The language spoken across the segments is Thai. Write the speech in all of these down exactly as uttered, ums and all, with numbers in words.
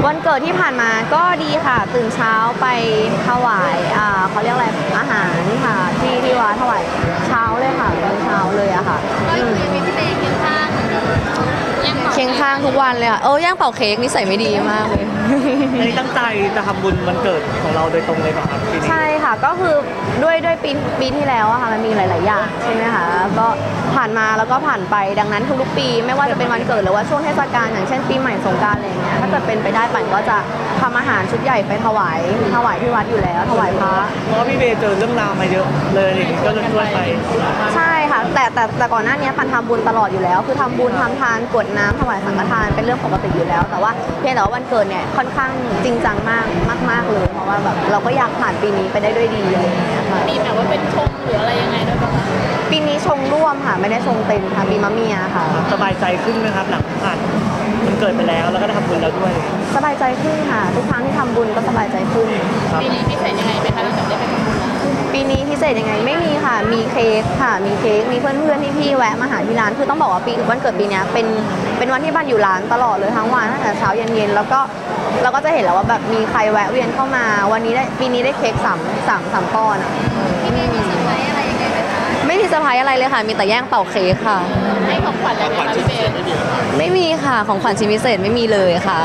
วันเกิดที่ผ่านมาก็ดีค่ะตื่นเช้าไปถวายอ่าเขาเรียกอะไรอาหารค่ะที่ที่วัดถวายเช้าเลยค่ะตอนเช้าเลยอะค่ะก็คือมีพี่เบย์เคียงข้างเหมือนเดิมเคียงข้างทุกวันเลยค่ะเออย่างเป่าเค้กนิสัยไม่ดีมากเลยอันนี้ตั้งใจจะทำบุญวันเกิดของเราโดยตรงเลยป่ะครับปีนี้ใช่ค่ะก็คือด้วยด้วยปีปีที่แล้วอะค่ะมันมีหลายๆอย่างใช่ไหมคะก็ผ่านมาแล้วก็ผ่านไปดังนั้นทุกๆปีไม่ว่าจะเป็นวันเกิดหรือว่าช่วงเทศกาลอย่างเช่นปีใหม่สงกรานต์อะไรอย่างเงี้ยถ้าเกิดเป็นไปได้ปั่นก็จะทำอาหารชุดใหญ่ไปถวายถวายที่วัดอยู่แล้วถวายพระเพราะพี่เบย์เจอเรื่องราวมาเยอะเลยอย่างนี้ก็เลยช่วยไปใช่ค่ะแต่แต่แต่ก่อนหน้านี้ปั่นทำบุญตลอดอยู่แล้วคือทำบุญทำทานกรวดน้ำถวายสังฆทานเป็นเรื่องปกติอยู่แล้วแต่ว่าเพียงแต่ว่าวันเกิดเนี่ยค่อนข้างจริงจังมากมากๆเลยเพราะว่าแบบเราก็อยากผ่านปีนี้ไปได้ด้วยดีอะไรอย่างเงี้ยค่ะมีแบบว่าเป็นชงหรืออะไรยังไงด้วยป่ะคะปีนี้ชงร่วมค่ะไม่ได้ชงเต็มค่ะปีมะเมียค่ะสบายใจขึ้นไหมครับหลังผ่านมันเกิดไปแล้วแล้วก็ได้ทำบุญแล้วด้วยสบายใจขึ้นค่ะทุกครั้งที่ทำบุญก็สบายใจขึ้นปีนี้พิเศษยังไงไหมคะหลังจากได้ไปทำบุญปีนี้พิเศษยังไงไม่มีค่ะมีเค้กค่ะมีเค้กมีเพื่อนๆพี่ๆแวะมาหาที่ร้านคือต้องบอกว่าปีวันเกิดปีนี้เป็นเป็นวันที่บ้านอยู่ร้านตลอดเลยทั้งวันตั้งแต่เช้าเย็นๆแล้วก็เราก็จะเห็นแล้วว่าแบบมีใครแวะเวียนเข้ามาวันนี้ได้ปีนี้ได้เค้กสามสามสามก้อนอ่ะพี่เมย์มีเซอร์ไพรส์อะไรยังไงไหมคะไม่มีเซอร์ไพรส์อะไรเลยค่ะมีแต่แย่งเป่าเค้กค่ะให้ของขวัญอะไรไหมคะพี่เมย์ไม่มีค่ะของขวัญชิ้นพิเศษไม่มีเลยค่ะ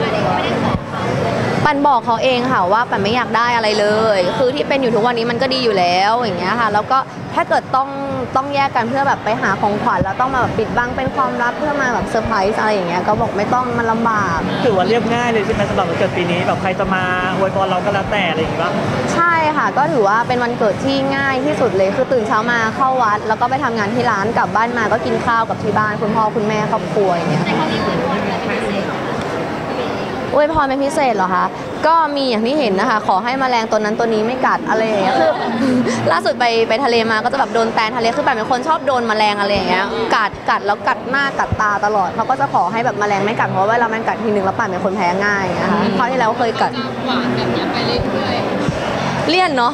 ปันบอกเขาเองค่ะว่าปันไม่อยากได้อะไรเลยคือที่เป็นอยู่ทุกวันนี้มันก็ดีอยู่แล้วอย่างเงี้ยค่ะแล้วก็ถ้าเกิดต้องต้องแยกกันเพื่อแบบไปหาของขวัญแล้วต้องมาแบบปิดบังเป็นความลับเพื่อมาแบบเซอร์ไพรส์อะไรอย่างเงี้ยก็บอกไม่ต้องมันลำบากถือว่าเรียบง่ายเลยใช่ไหมสำหรับวันเกิดปีนี้แบบใครจะมาอวยพรเราก็แล้วแต่อะไรอย่างเงี้ยใช่ค่ะก็ถือว่าเป็นวันเกิดที่ง่ายที่สุดเลยคือตื่นเช้ามาเข้าวัดแล้วก็ไปทำงานที่ร้านกลับบ้านมาก็กินข้าวกับที่บ้านคุณพ่อคุณแม่ครอบครัวอย่างเงี้ยแต่เขามีอวยพรอะไรพิเศษอวยพรเป็นพิเศษเหรอคะก็มีอย่างที่เห็นนะคะขอให้แมลงตัวนั้นตัวนี้ไม่กัดอะไรอย่างเงี้ยคือล่าสุดไปไปทะเลมาก็จะแบบโดนแตนทะเลคือแบบเป็นคนชอบโดนแมลงอะไรอย่างเงี้ยกัดกัดแล้วกัดหน้ากัดตาตลอดเขาก็จะขอให้แบบแมลงไม่กัดเพราะว่าเวลามันกัดทีนึงแล้วป่านเป็นคนแพ้ง่ายนะคะคราวที่แล้วเคยกัดหวานแบบนี้ไปเรื่อยๆเลี่ยนเนาะ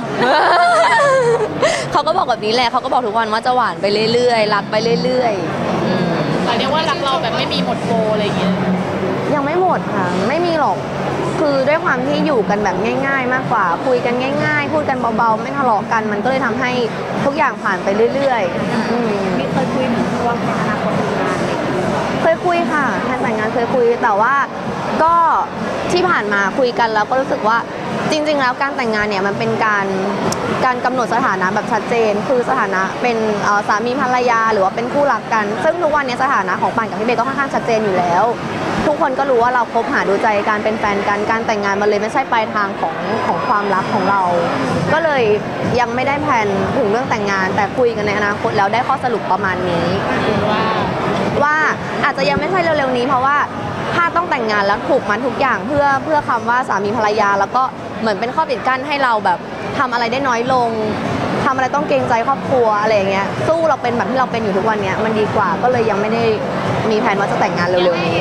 เขาก็บอกแบบนี้แหละเขาก็บอกทุกวันว่าจะหวานไปเรื่อยๆรักไปเรื่อยๆแต่เรียกว่ารักเราแบบไม่มีหมดโปรอะไรอย่างเงี้ยยังไม่หมดค่ะไม่มีหรอกคือด้วยความที่อยู่กันแบบง่ายๆมากกว่าคุยกันง่ายๆพูดกันเบาๆไม่ทะเลาะกันมันก็เลยทำให้ทุกอย่างผ่านไปเรื่อยๆมีเคยคุยถึงวางแผนอนาคตทำงานไหมเคยคุยค่ะแทนแต่งงานเคยคุยแต่ว่าก็ที่ผ่านมาคุยกันแล้วก็รู้สึกว่าจริงๆแล้วการแต่งงานเนี่ยมันเป็นการการกำหนดสถานะแบบชัดเจนคือสถานะเป็นสามีภรรยาหรือว่าเป็นคู่รักกันซึ่งทุกวันนี้สถานะของปันกับพี่เบย์ก็ค่อนข้างชัดเจนอยู่แล้วทุกคนก็รู้ว่าเราคบหาดูใจการเป็นแฟนกันการแต่งงานมันเลยไม่ใช่ปลายทางของของความรักของเราก็เลยยังไม่ได้แผนถึงเรื่องแต่งงานแต่คุยกันในอนาคตแล้วได้ข้อสรุปประมาณนี้ว่าว่าอาจจะยังไม่ใช่เร็วๆนี้เพราะว่าถ้าต้องแต่งงานแล้วถูกมัดทุกอย่างเพื่อเพื่อคำว่าสามีภรรยาแล้วก็เหมือนเป็นข้อปิดกั้นให้เราแบบทำอะไรได้น้อยลงทำอะไรต้องเกรงใจครอบครัวอะไรอย่างเงี้ยสู้เราเป็นแบบที่เราเป็นอยู่ทุกวันนี้มันดีกว่าก็เลยยังไม่ได้มีแผนว่าจะแต่งงานเร็วๆนี้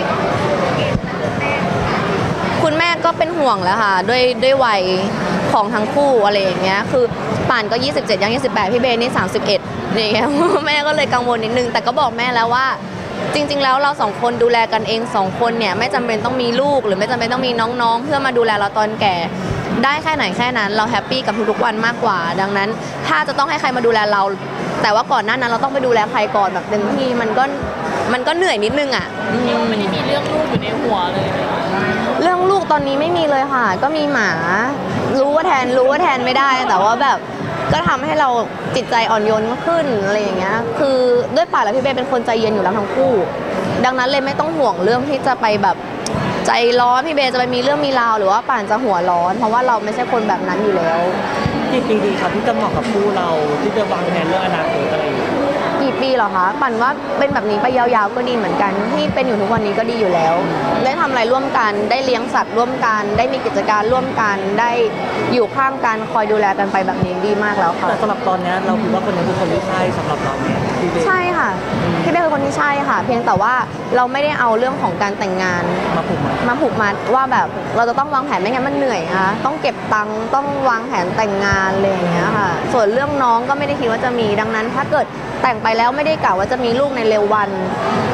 คุณแม่ก็เป็นห่วงแล้วค่ะด้วยด้วยวัยของทั้งคู่อะไรอย่างเงี้ยคือป่านก็ยี่สิบเจ็ดยังยี่สิบแปดพี่เบย์นี่สามสิบเอ็ดอย่างเงี้ยแม่ก็เลยกังวลนิดนึงแต่ก็บอกแม่แล้วว่าจริงๆแล้วเราสองคนดูแลกันเองสองคนเนี่ยไม่จำเป็นต้องมีลูกหรือไม่จำเป็นต้องมีน้องๆเพื่อมาดูแลเราตอนแก่ได้แค่ไหนแค่นั้นเราแฮปปี้กับทุกๆวันมากกว่าดังนั้นถ้าจะต้องให้ใครมาดูแลเราแต่ว่าก่อนหน้านั้นเราต้องไปดูแลใครก่อนแบบเต็มที่มันก็มันก็เหนื่อยนิดนึงอ่ะไม่ได้มีเรื่องลูกอยู่ในหัวเลยเรื่องลูกตอนนี้ไม่มีเลยค่ะก็มีหมารู้ว่าแทนรู้ว่าแทนไม่ได้แต่ว่าแบบก็ทำให้เราจิตใจอ่อนโยนขึ้นอะไรอย่างเงี้ยคือด้วยป่าแล้วพี่เบย์เป็นคนใจเย็นอยู่แล้วทั้งคู่ดังนั้นเลยไม่ต้องห่วงเรื่องที่จะไปแบบใจร้อนพี่เบย์จะไปมีเรื่องมีราวหรือว่าป่านจะหัวร้อนเพราะว่าเราไม่ใช่คนแบบนั้นอยู่แล้วกี่ปีดีครับที่จะเหมาะกับคู่เราที่จะวางแผนเรื่องอนาคตอะไรกี่ปีเหรอคะปั่นว่าเป็นแบบนี้ไปยาวๆก็ดีเหมือนกันที่เป็นอยู่ทุกวันนี้ก็ดีอยู่แล้วได้ทำอะไรร่วมกันได้เลี้ยงสัตว์ร่วมกันได้มีกิจการร่วมกันได้อยู่ข้างกันคอยดูแลกันไปแบบนี้ดีมากแล้วค่ะแต่สำหรับตอนนี้เราคิดว่าคนนี้คือคนที่ใช่สำหรับเราเนี่ยใช่ค่ะพี่เบย์คือคนที่ใช่ค่ะเพียงแต่ว่าเราไม่ได้เอาเรื่องของการแต่งงานมาผูกมัดมาผูกมัดว่าแบบเราจะต้องวางแผนไม่งั้นมันเหนื่อยค่ะต้องเก็บตังค์ต้องวางแผนแต่งงานอะไรอย่างเงี้ยค่ะส่วนเรื่องน้องก็ไม่ได้คิดว่าจะมีดังนั้นถ้าเกิดแต่งไปแล้วไม่ได้กล่าวว่าจะมีลูกในเร็ววันมัน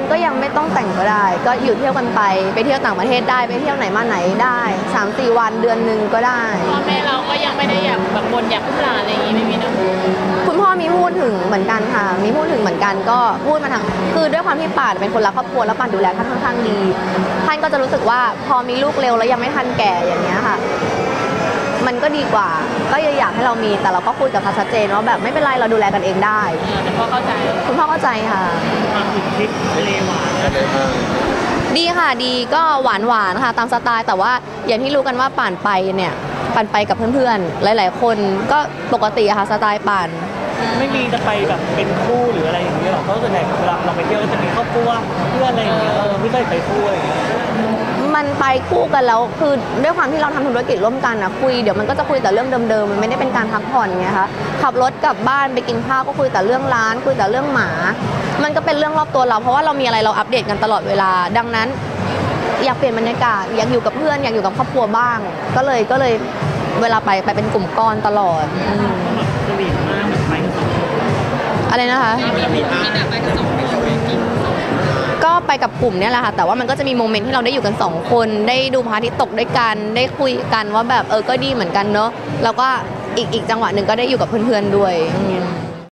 ก็ยังไม่ต้องแต่งก็ได้ ก็อยู่เที่ยวกันไปไปเที่ยวต่างประเทศได้ไปเที่ยวไหนมาไหนได้ สามสี่ วันเดือนหนึ่งก็ได้พ่อแม่เราก็ยังไม่ได้อยากแบบบนอยากขึ้นหลานอะไรอย่างงี้ไม่มีเนอะคุณพ่อมีพูดถึงเหมือนกันค่ะ มีพูดถึงเหมือนกันก็พูดมาทางคือด้วยความที่ป่านเป็นคนรักครอบครัวแล้วป่านดูแลท่านค่อนข้างดีท่านก็จะรู้สึกว่าพอมีลูกเร็วแล้วยังไม่ทันแก่อย่างเงี้ยค่ะ มันก็ดีกว่า ก็ยังอยากให้เรามีแต่เราก็คุยกับเขาชัดเจนว่าแบบไม่เป็นไรเราดูแลกันเองได้เออแต่พ่อเข้าใจคุณพ่อเข้าใจค่ะมาถึงทริปทะเลหวานนะดีค่ะดีก็หวานหวานๆค่ะตามสไตล์แต่ว่าอย่างที่รู้กันว่าป่านไปเนี่ยป่านไปกับเพื่อนๆหลายๆ คนก็ปกติอะค่ะสไตล์ป่านไม่มีจะไปแบบเป็นคู่หรืออะไรอย่างเงี้ยหรอกเพราะส่วนใหญ่เวลาเราไปเที่ยวก็จะมีครอบครัวเพื่อนอะไรอย่างเงี้ยเออไม่เคยไปคู่อะไรอย่างเงี้ยมันไปคู่กันแล้วคือด้วยความที่เราทำธุรกิจร่วมกันนะคุยเดี๋ยวมันก็จะคุยแต่เรื่องเดิมๆมันไม่ได้เป็นการพักผ่อนไงคะขับรถกลับบ้านไปกินข้าวก็คุยแต่เรื่องร้านคุยแต่เรื่องหมา มันก็เป็นเรื่องรอบตัวเราเพราะว่าเรามีอะไรเราอัปเดตกันตลอดเวลา ดังนั้นอยากเปลี่ยนบรรยากาศอยากอยู่กับเพื่อนอยากอยู่กับครอบครัวบ้าง ก็เลยก็เลยเวลาไปไปเป็นกลุ่มก้อนตลอดอืมสวีทมากเหมือนไปกันสองคนอะไรนะคะสวีทมากก็ไปกับกลุ่มเนี่ยแหละค่ะแต่ว่ามันก็จะมีโมเมนต์ที่เราได้อยู่กันสองคนได้ดูพระอาทิตย์ตกด้วยกันได้คุยกันว่าแบบเออก็ดีเหมือนกันเนอะแล้วก็อีกอีกจังหวะหนึ่งก็ได้อยู่กับเพื่อนๆด้วยอืม